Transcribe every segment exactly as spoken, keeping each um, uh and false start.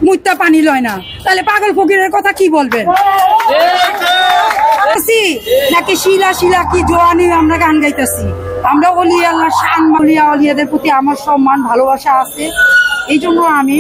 মুত্তা পানি লয় না, তাহলে পাগল ফকিরের কথা কি বলবেন? নাকি শিলা শিলা কি জোয়ানি আমরা গান গাইতেছি। আমরা ওলি আল্লাহ শান মালিয়া ওলিয়াদের প্রতি আমার সম্মান ভালোবাসা আছে, এই জন্য আমি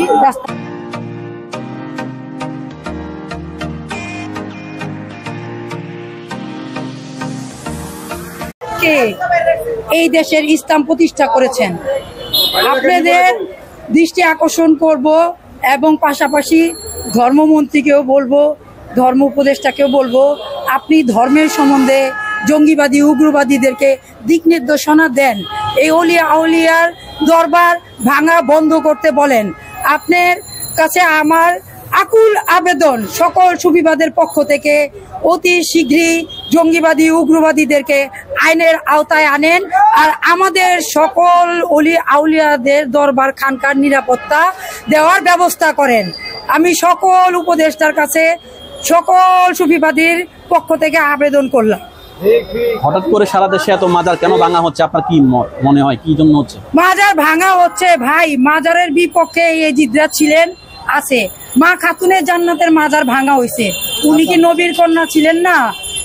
কে এই দেশের ইসলাম প্রতিষ্ঠা করেছেন আপনাদের দৃষ্টি আকর্ষণ করব, এবং পাশাপাশি ধর্মমন্ত্রীকেও বলবো, ধর্ম উপদেষ্টাকেও বলবো, আপনি ধর্মের সম্বন্ধে জঙ্গিবাদী উগ্রবাদীদেরকে দিক নির্দেশনা দেন, এই অলিয়া আউলিয়ার দরবার ভাঙা বন্ধ করতে বলেন। আপনার কাছে আমার আকুল আবেদন, সকল সুফিবাদের পক্ষ থেকে অতি শীঘ্রই জঙ্গিবাদী উগ্রবাদীদেরকে আইনের আওতায় আনেন, আর আমাদের সকল অলি আউলিয়াদের দরবার খানকার নিরাপত্তা দেওয়ার ব্যবস্থা করেন। আমি সকল উপদেষ্টার কাছে সকল সুফিবাদীর পক্ষ থেকে আবেদন করলাম। হঠাৎ করে সারা দেশে এত মাজার কেন ভাঙা হচ্ছে, আপনার কি মনে হয় কি জন্য হচ্ছে? মাজার ভাঙা হচ্ছে ভাই, মাজারের বিপক্ষে এই জিদরা ছিলেন আছে। মা খাতুনের জান্নাতের মাজার ভাঙা হয়েছে, উনি কি নবীর কন্যা ছিলেন না?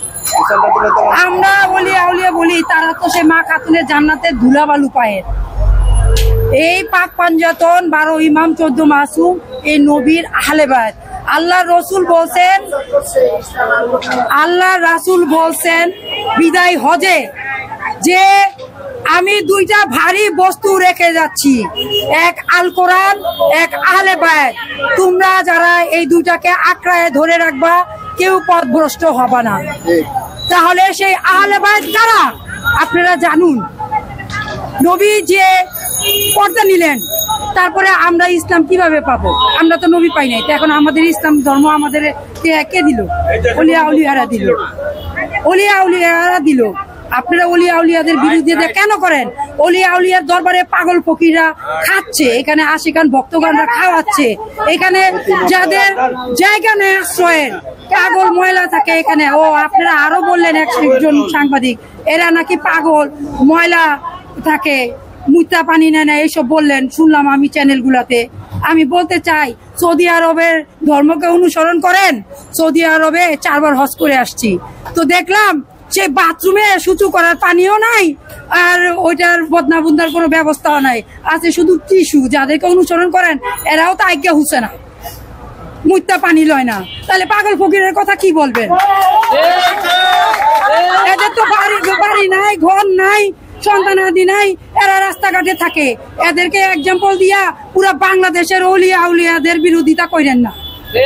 আমরা বলি আউলিয়া বলি, তারা তো সে মা খাতুনের জান্নাতের ধুলাবালু পায়ের। এই পাক পাঞ্জাতন বারো ইমাম চোদ্দ মাসুম এই নবীর আহলে বায়ত। আল্লাহ রসুল বলছেন, আল্লাহ রাসুল বলছেন বিদায় হজে যে আমি দুইটা ভারী বস্তু রেখে যাচ্ছি, এক আল কোরআন, এক আহলে বায়ত। তোমরা যারা এই দুইটাকে আঁকড়ায় ধরে রাখবা, কেউ পথভ্রষ্ট হবে না। তাহলে সেই আহলে বায়ত কারা আপনারা জানুন। নবী যে পর্দা নিলেন, তারপরে আমরা ইসলাম কিভাবে পাবো? আমরা তো নবী পাই নাই, তো এখন আমাদের ইসলাম ধর্ম আমাদের কে দিল? অলিয়া উলিয়ারা দিল, অলিয়া উলিয়ারা দিল। আপনারা অলিয়া উলিয়াদের বিরুদ্ধে কেন করেন? অলিয়া উলিয়ার দরবারে পাগল ফকিররা খাচ্ছে, এখানে আশিকান ভক্তগণরা খাওয়াচ্ছে, এখানে যাদের জায়গা নেই আশ্রয়ের পাগল ময়লা থাকে এখানে। ও আপনারা আরো বললেন একজন সাংবাদিক, এরা নাকি পাগল ময়লা থাকে, মুত্তা পানি নেয় না, এইসব বললেন শুনলাম আমি চ্যানেলগুলোতে। আমি বলতে চাই, সৌদি আরবের ধর্মকে অনুসরণ করেন। সৌদি আরবে চারবার হজ করে আসছি, তো দেখলাম সে বাথরুমে সুচু করার পানিও নাই, আর ওইটার বদনা বুন্দার কোনো ব্যবস্থাও নাই, আছে শুধু টিস্যু। যাদেরকে অনুসরণ করেন এরাও তো আজ্ঞা হুসে না, মুত্তা পানি লয় না, তাহলে পাগল ফকিরের কথা কি বলবেন? এদের তো বাড়ি বাড়ি নাই, ঘর নাই, সন্তানাদি নাই, এরা রাস্তাঘাটে থাকে। এদেরকে এক্সাম্পল দিয়া পুরা বাংলাদেশের অলিয়া আউলিয়াদের বিরোধিতা করেন না।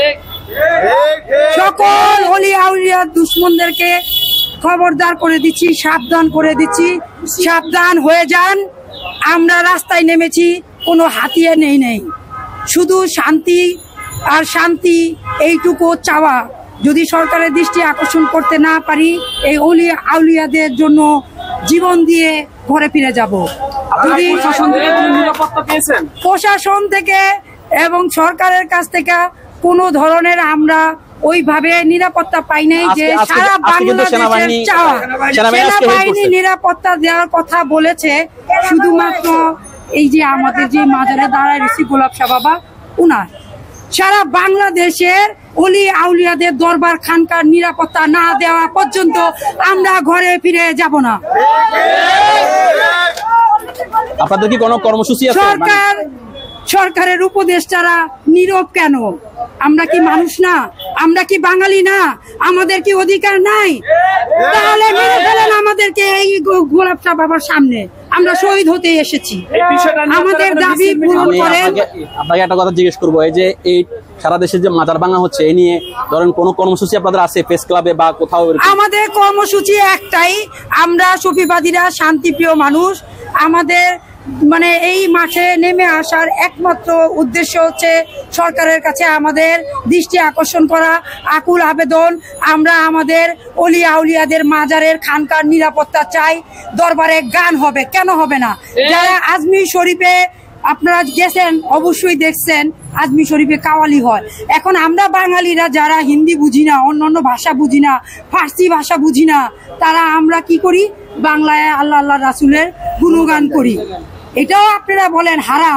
সকল অলিয়া আউলিয়া দুশ্মনদেরকে খবরদার করে দিচ্ছি, সাবধান করে দিচ্ছি, সাবধান হয়ে যান। আমরা রাস্তায় নেমেছি, কোনো হাতিয়ার নেই নেই, শুধু শান্তি আর শান্তি এইটুকু চাওয়া। যদি সরকারের দৃষ্টি আকর্ষণ করতে না পারি, এই অলিয়া আউলিয়াদের জন্য জীবন দিয়ে ঘরে ফিরে যাব। যদি প্রশাসন থেকে এবং সরকারের কাছ থেকে কোনো ধরনের আমরা ওইভাবে নিরাপত্তা পাই নাই যে সারা বাংলাদেশের চাওয়া। সেনাবাহিনী নিরাপত্তা দেওয়ার কথা বলেছে, শুধুমাত্র এই যে আমাদের যে মাজারে দাঁড়ায় রয়েছি গোলাপ শাহ বাবা, উনার সারা বাংলাদেশের অলি আউলিয়াদের দরবার খানকার নিরাপত্তা না দেওয়া পর্যন্ত আমরা ঘরে ফিরে যাব না। আপনাদের কি কোনো কর্মসূচি আছে? সরকার সরকারের উপদেষ্টারা নীরব কেন? আমরা কি মানুষ না? আমরা কি বাঙালি না? আমাদের কি অধিকার নাই? তাহলে মেরে ফেলেন আমাদেরকে এই গোলাপ শাহ বাবার সামনে। আমরা শহীদ হতে এসেছি, আমাদের দাবি পূরণ করেন। আপনাকে একটা কথা জিজ্ঞেস করবো, এই যে এই সারা দেশে যে মাজার ভাঙা হচ্ছে, এই নিয়ে ধরেন কোন কর্মসূচি আপনাদের আছে প্রেস ক্লাবে বা কোথাও? আমাদের কর্মসূচি একটাই, আমরা সুফিবাদীরা শান্তিপ্রিয় মানুষ। আমাদের মানে এই মাঠে নেমে আসার একমাত্র উদ্দেশ্য হচ্ছে সরকারের কাছে আমাদের দৃষ্টি আকর্ষণ করা, আকুল আবেদন। আমরা আমাদের অলিয়া আউলিয়াদের মাজারের খানকার নিরাপত্তা চাই। দরবারে গান হবে, কেন হবে না? যারা আজমির শরীফে আপনারা গেছেন অবশ্যই দেখছেন, আজমির শরীফে কাওয়ালি হয়। এখন আমরা বাঙালিরা যারা হিন্দি বুঝি না, অন্যান্য ভাষা বুঝি না, ফার্সি ভাষা বুঝি না, তারা আমরা কি করি? বাংলায় আল্লাহ আল্লাহ রাসুলের গুণগান করি। এটাও আপনারা বলেন হারাম,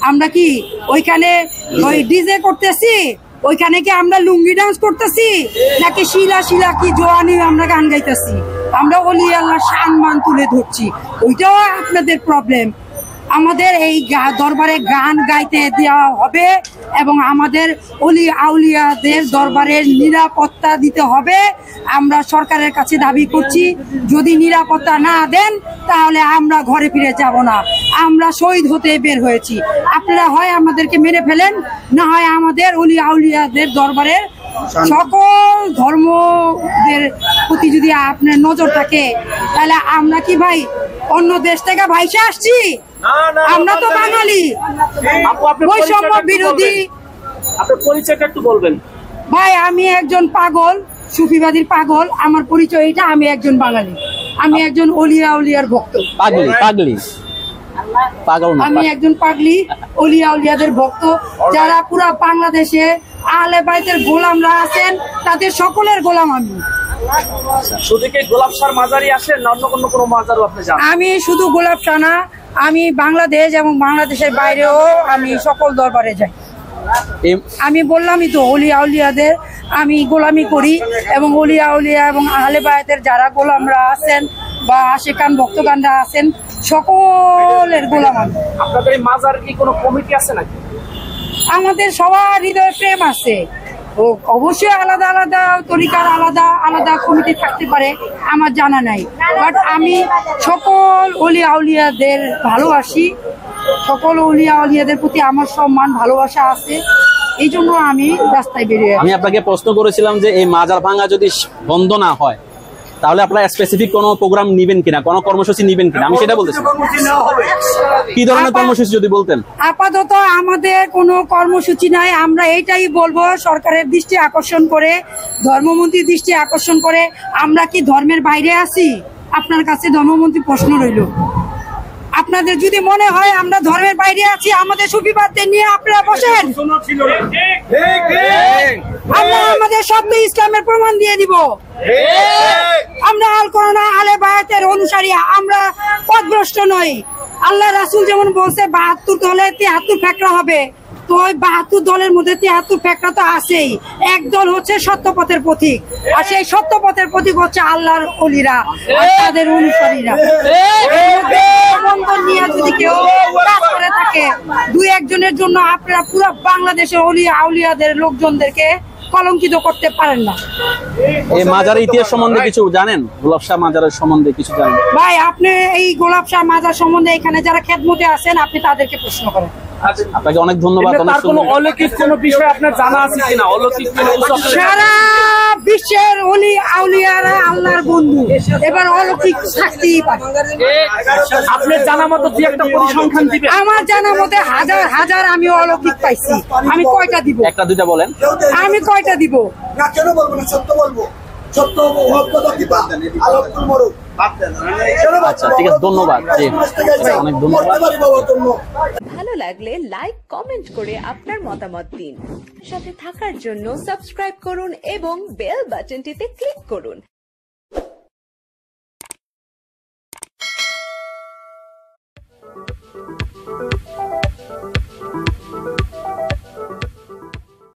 আমরা কি ওইখানে ওই ডিজে করতেছি, ওইখানে কি আমরা লুঙ্গি ডান্স করতেছি, নাকি শিলা শিলা কি জোয়ানি আমরা গান গাইতেছি? আমরা ওলি আল্লাহ সম্মান তুলে ধরছি, ওইটাও আপনাদের প্রবলেম। আমাদের এই দরবারে গান গাইতে দেওয়া হবে এবং আমাদের অলি আউলিয়াদের দরবারের নিরাপত্তা দিতে হবে। আমরা সরকারের কাছে দাবি করছি, যদি নিরাপত্তা না দেন তাহলে আমরা ঘরে ফিরে যাব না। আমরা শহীদ হতে বের হয়েছি, আপনারা হয় আমাদেরকে মেরে ফেলেন, না হয় আমাদের অলি আউলিয়াদের দরবারের সকল ধর্মদের প্রতি যদি আপনার নজর থাকে, তাহলে আমরা কি ভাই অন্য দেশ থেকে ভাইসে আসছি? আমরা তো বাঙালি, বৈষম্য বিরোধী। আপনার পরিচয়টা একটু বলবেন ভাই। আমি একজন পাগল, সুফিবাদীর পাগল। আমার পরিচয় এটা, আমি একজন বাঙালি, আমি একজন অলিয়া উলিয়ার ভক্ত। পাগলি পাগলি পাগল না, আমি একজন পাগলি অলিয়া উলিয়াদের ভক্ত, যারা পুরা বাংলাদেশে আহলে বাইতের গোলামরা আছেন, তাদের সকলের গোলাম আমি। শুধু কি গোলাপ শাহর মাজারি আসেন না অন্য কোনো কোনো মাজারও আপনি যান? আমি শুধু গোলাপ শাহ না, আমি বাংলাদেশ এবং বাংলাদেশের বাইরেও আমি সকল দরবারে যাই। আমি বললামই তো, অলি আউলিয়াদের আমি গোলামি করি এবং অলি আউলিয়া এবং আহলে বায়াতের যারা গোলামরা আছেন বা আশিকান ভক্তগানরা আছেন, সকলের গোলাম আমি। আপনাদের এই মাজার কি কোনো কমিটি আছে নাকি? আমাদের সবার হৃদয়ে প্রেম আছে, ও অবশ্যই আলাদা আলাদা তরিকার আলাদা আলাদা কমিটি থাকতে পারে, আমার জানা নাই। বাট আমি সকল অলি আউলিয়াদের ভালোবাসি, সকল অলি আউলিয়াদের প্রতি আমার সম্মান ভালোবাসা আছে, এই জন্য আমি রাস্তায় বেরিয়ে। আমি আপনাকে প্রশ্ন করেছিলাম যে এই মাজার ভাঙা যদি বন্ধ না হয় তাহলে আপনারা স্পেসিফিক কোনো প্রোগ্রাম নিবেন কিনা, কোনো কর্মসূচি নিবেন কিনা, আমি সেটা বলতেছি। কি ধরনের কর্মসূচি যদি বলতেন? আপাতত আমাদের কোনো কর্মসূচি নাই। আমরা এইটাই বলবো, সরকারের দৃষ্টি আকর্ষণ করে, ধর্মমন্ত্রীর দৃষ্টি আকর্ষণ করে, আমরা কি ধর্মের বাইরে আছি? আপনার কাছে ধর্মমন্ত্রী প্রশ্ন রইল। আপনাদের যদি মনে হয় আমরা ধর্মের বাইরে আছি, আমাদের সুফিবাদদের নিয়ে আপনারা বসেন, আমরা আমাদের শব্দ ইসলামের প্রমাণ দিয়ে দিব। আমরা আল কোরআন আলে বায়াতের অনুসারী, আমরা পথভ্রষ্ট নই। আল্লাহ রাসূল যেমন বলছে বাহাত্তর দলে তিয়াত্তর ফেকরা হবে, তো ওই বাহাত্তর দলের মধ্যে তিয়াত্তর ফেকরা তো আছেই। এক দল হচ্ছে সত্যপথের পথিক, আর সেই সত্যপথের পথিক হচ্ছে আল্লাহর ওলিরা আর তাদের অনুসারীরা। বন্ধন নিয়ে যদি কেউ কাজ করে থাকে, দুই একজনের জন্য আপনারা পুরো বাংলাদেশের অলিয়া আউলিয়াদের লোকজনদেরকে কলঙ্কিত করতে পারেন না। এই মাজারের ইতিহাস সম্বন্ধে কিছু জানেন? গোলাপ শাহ মাজারের সম্বন্ধে কিছু জানেন? ভাই আপনি এই গোলাপ শাহ মাজার সম্বন্ধে এখানে যারা খেদমতে আছেন, আপনি তাদেরকে প্রশ্ন করেন। আপনাকে অনেক ধন্যবাদ। তার কোনো অলৌকিক কোনো বিষয় আপনার জানা আছে কিনা? অলৌকিক সারা বিশ্বের অলি আউলিয়ারা আল্লাহর বন্ধু, এবার অলৌকিক থাকতেই পারে। আপনার জানা মতো যে একটা পরিসংখ্যান দিবেন? আমার জানা মতে হাজার হাজার আমি অলৌকিক পাইছি। আমি কয়টা দিব? একটা দুইটা বলেন। আমি কয়টা দিব? না কেন বলবো না, সত্য বলবো। সত্য আচ্ছা ঠিক আছে, ধন্যবাদ। অনেক ধন্যবাদ। ভালো লাগলে লাইক কমেন্ট করে আপনার মতামত দিন। সাথে থাকার জন্য সাবস্ক্রাইব করুন এবং বেল বাটনটিতে ক্লিক করুন।